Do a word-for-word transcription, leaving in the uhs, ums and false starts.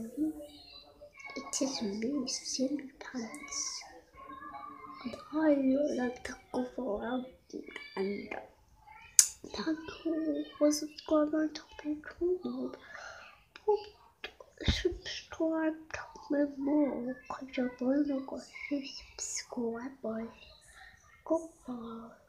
me. It is me, Silly Pants. And I like to go for a food and taco was gonna topic home. Subscribe to me more, cause you're gonna go subscribe. Goodbye.